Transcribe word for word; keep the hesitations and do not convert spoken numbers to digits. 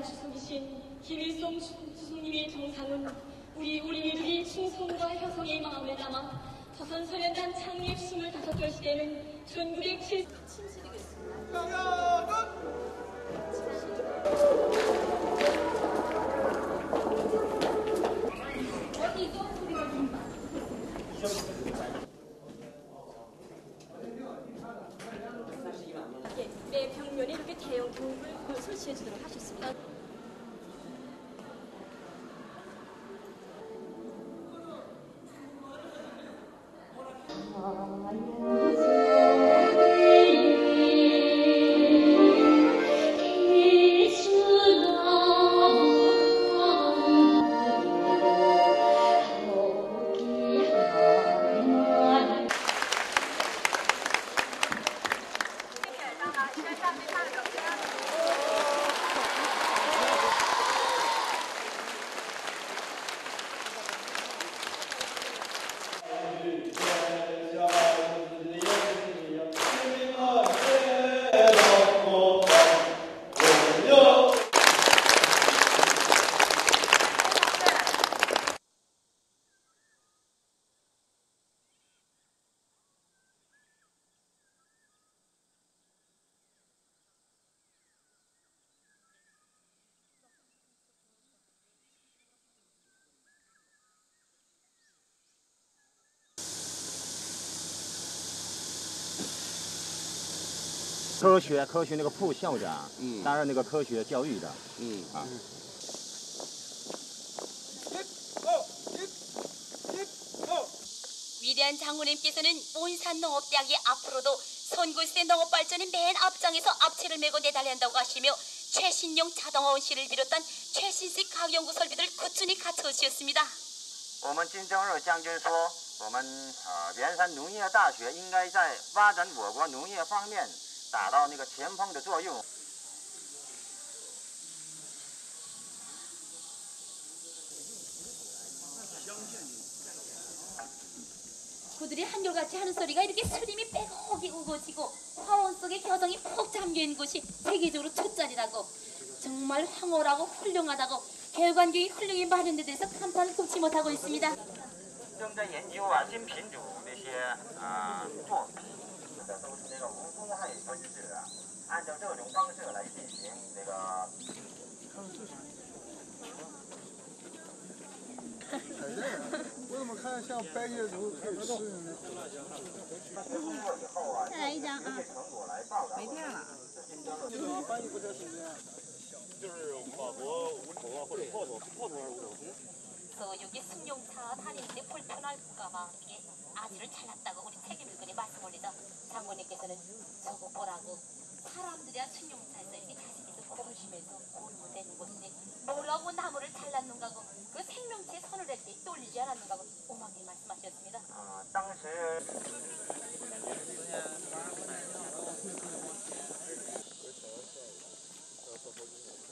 위대한 주석이신 김일성 주석님의 정상은 우리 우리들이 충성과 효성의 마음을 담아 조선소련단 창립 스물다섯 돌 시대는 천구백칠 침실이겠습니다. 어디도 소리가 좀 매 벽면에 이렇게 대형 동굴을 설치해 주도록 하셨습니다. 科学科学那个副校长，嗯，担任那个科学教育的，嗯啊。 위대한 장모님께서는 몬산농업대학이 앞으로도 선구시대 농업 발전의 맨 앞장에서 앞치를 메고 내달린다고 하시며 최신용 자동화원실을 비롯한 최신식 가연구 설비들 꾸준히 갖춰주셨습니다. 我们金正日将军说，我们呃元山农业大学应该在发展我国农业方面达到那个前锋的作用。 그들이 한결같이 하는 소리가 이렇게 수림이 빼곡히 우거지고 화원 속에 겨성이 푹 잠겨있는 곳이 세계적으로 첫자리라고 정말 황홀하고 훌륭하다고 개관교육이 훌륭히 마련돼 돼서 감탄을 금치 못하고 있습니다. 正在研究啊新品种那些啊作品，这都是那个无公害分制啊，按照这种方式来进行这个。 我怎么看像掰叶子可以吃呢？ 再来一张啊！没电了。 翻译不就是这样？ 就是法国无头啊，或者炮头，炮头还是无头？ 여기 승용차 다니는데 불편할까봐 이게 아주를 잘났다고 우리 책임을근히 말씀 올리다 장모님께서는 저거 보라고 사람들이야 승용차에서 이렇게 자식에서 고르시면서 공부되는 곳이니 뭐라고 나무를 잘랐는가고 그 생명체에 선을 할 때 떨리지 않았는가고 오만게 말씀하셨습니다. 아, 当时 아,